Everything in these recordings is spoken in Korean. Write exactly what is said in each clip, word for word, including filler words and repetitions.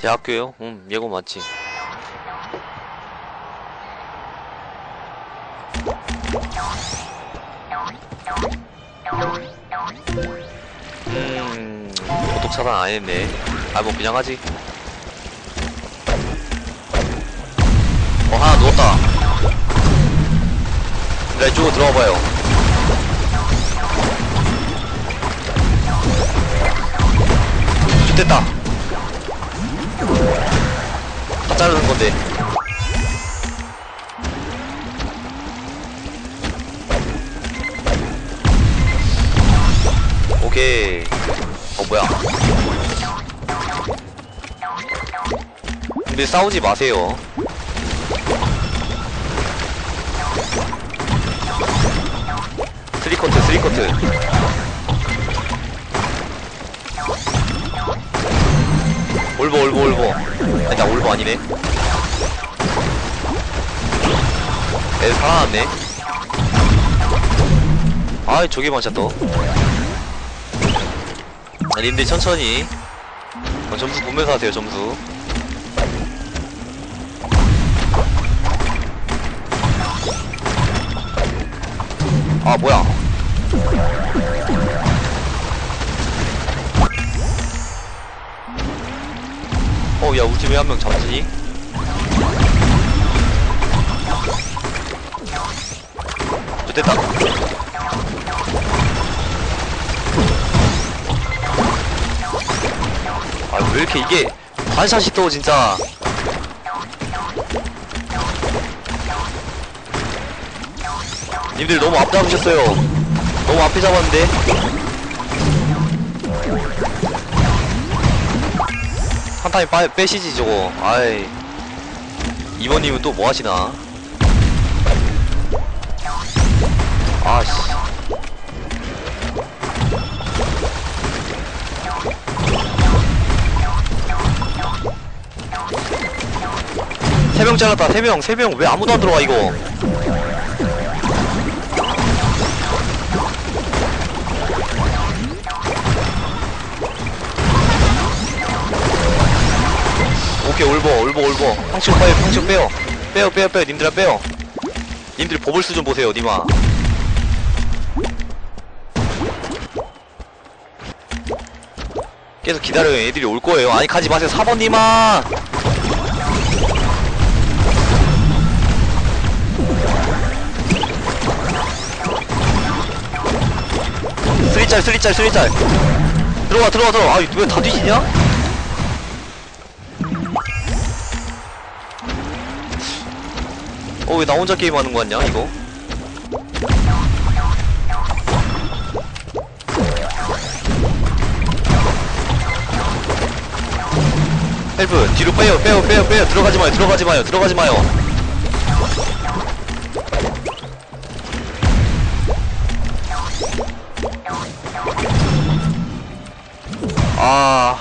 대학교요? 음, 예고 맞지. 음, 도둑 차단 안 했네. 아, 뭐 그냥 하지. 어, 하나 누웠다. 나 이쪽으로 들어가봐요. 됐다. 다 자르는 건데. 오케이. 어, 뭐야. 근데 싸우지 마세요. 쓰리커트, 쓰리커트. 올보, 올보, 올보. 아니, 나 올보 아니네. 애들 살아났네. 아이, 저기 맞췄다. 아, 님들 천천히. 어, 점수 보면서 하세요, 점수. 아, 뭐야. 어, 야, 우리 팀에 한 명 잡지? 저 됐다. 아, 왜 이렇게 이게 반샷이 또 진짜. 님들 너무 앞 잡으셨어요. 너무 앞에 잡았는데. 한 타임 빠, 빼시지 저거. 아이, 이번님은 또 뭐 하시나? 아씨. 세 명 잘랐다. 세 명, 세 명. 왜 아무도 안 들어와 이거? 오케이, 올버, 올버, 올버. 팡치고 빼요, 팡치고 빼요. 빼요, 빼요, 빼요. 님들아 빼요. 님들 버블스 좀 보세요, 니마. 계속 기다려요. 애들이 올 거예요. 아니, 가지 마세요. 사 번 님아. 쓰리짤, 쓰리짤, 쓰리짤. 들어와, 들어와, 들어와. 아, 왜 다 뒤지냐? 어, 왜 나 혼자 게임하는 거 같냐, 이거? 헬프, 뒤로 빼요, 빼요, 빼요, 빼요. 들어가지 마요, 들어가지 마요, 들어가지 마요. 아.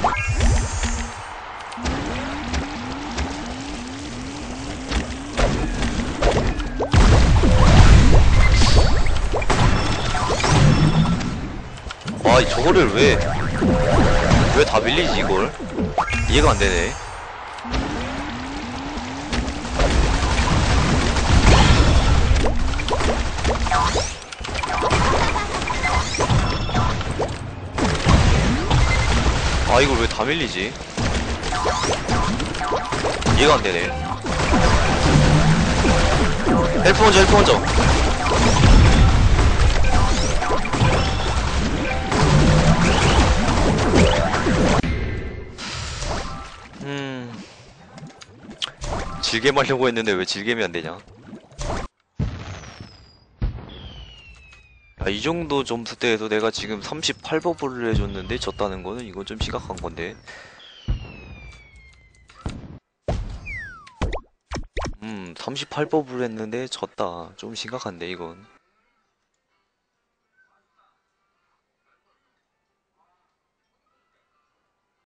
와, 저거를 왜, 왜 다 밀리지, 이걸? 이해가 안 되네. 아, 이걸 왜 다 밀리지? 이해가 안 되네. 헬프 먼저, 헬프 먼저. 음. 질겜 하려고 했는데 왜 질겜이 안 되냐? 야, 이 정도 점수대에서 내가 지금 삼십팔 버블을 해줬는데 졌다는 거는 이건 좀 심각한 건데. 음, 삼십팔 버블을 했는데 졌다. 좀 심각한데, 이건.